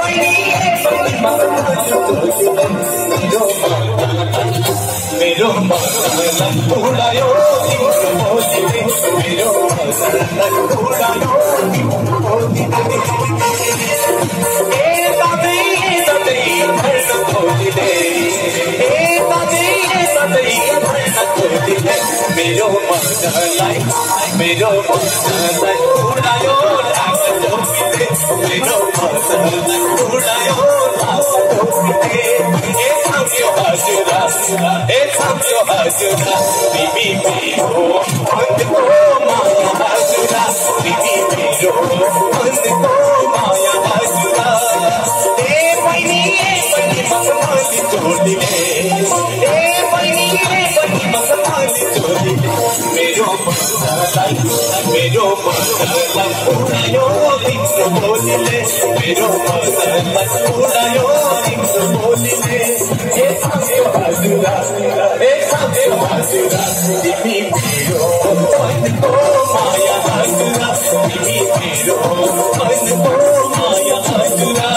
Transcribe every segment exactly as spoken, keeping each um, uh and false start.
मेरो मनलाई उडायो तिम्रो बोलीले मेरो मनलाई उडायो तिम्रो बोलीले ए सधैँ सधैँ भर्न खोजिले ए सधैँ सधैँ भर्न खोजिले मेरो मनलाई मेरो मनलाई उडायो लामटोपीले मेरो मनलाई उडायो लामटोपीले ए सम्झ्यो हजुरा ए सम्झ्यो हजुरा तिमी मेरो मनको माया हजुरा तिमी मेरो मनको माया हजुरा ए बहिनी ए बहिनी मखमली चोलीले ए बहिनी ए बहिनी मखमली चोलीले मेरो मनलाई मेरो मनलाई उडायो तिम्रो बोलीले मेरो मनलाई उडायो तिम्रो बोलीले ए सम्झ्यो हजुरा ए सम्झ्यो हजुरा तिमी मेरो मनको माया हजुरा तिमी मेरो मनको माया हजुरा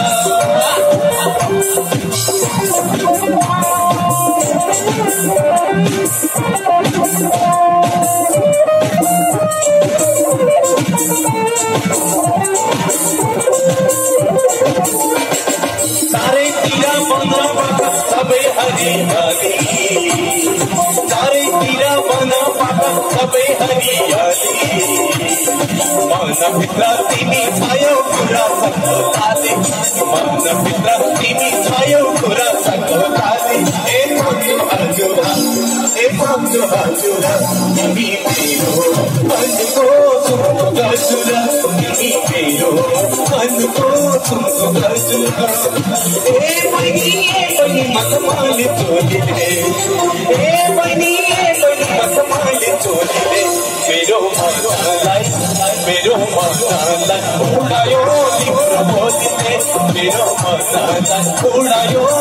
चारैतिर वनपात सबै हरियाली चारैतिर वनपात सबै हरियाली मनभित्र तिमी छायौ कुरा सक्छौ ताली मनभित्र तिमी छायौ कुरा सक्छौ ताली ए सम्झ्यो हजुरा ए सम्झ्यो हजुरा तिमी मेरो मनको सुनको हजुरा तिमी मेरो मनको सुनको हजुरा ए बहिनी ए बहिनी मखमली चोलीले ए बहिनी ए बहिनी मखमली चोलीले मेरो मनलाई मेरो मनलाई उडायो तिम्रो बोलीले मेरो मनलाई उडायो